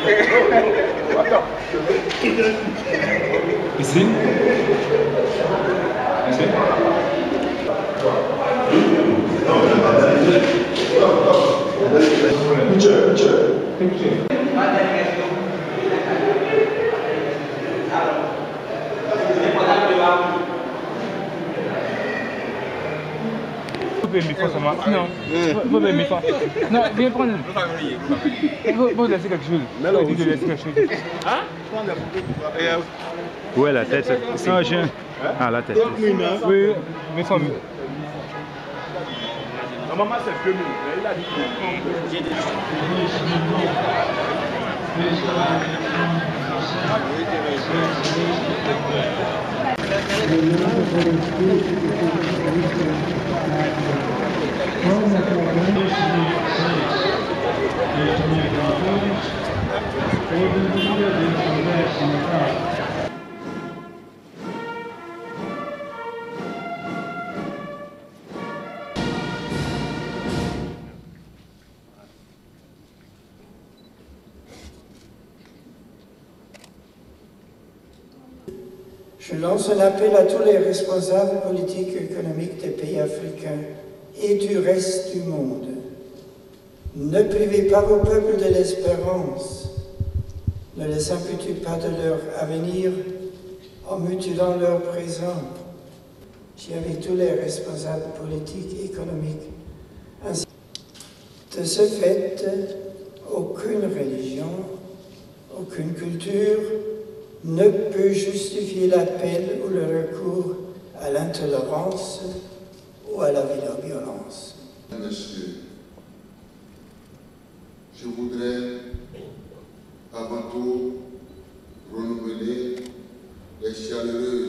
Ici. Ici. Non, vous pouvez m'y faire. Non, viens prendre. Vous laissez quelque chose. Vous laissez quelque chose. Hein? Où est la tête? Ah, j'ai. Ah, la tête. Oui, mes familles. Maman, c'est 2000. Il a dit. Je lance un appel à tous les responsables politiques et économiques des pays africains et du reste du monde. Ne privez pas vos peuples de l'espérance. Ne les amputez pas de leur avenir en mutilant leur présent. J'ai avec tous les responsables politiques et économiques. Ainsi, de ce fait, aucune religion, aucune culture ne peut justifier l'appel ou le recours à l'intolérance ou à la violence. Messieurs, je voudrais avant tout renouveler les chaleureuses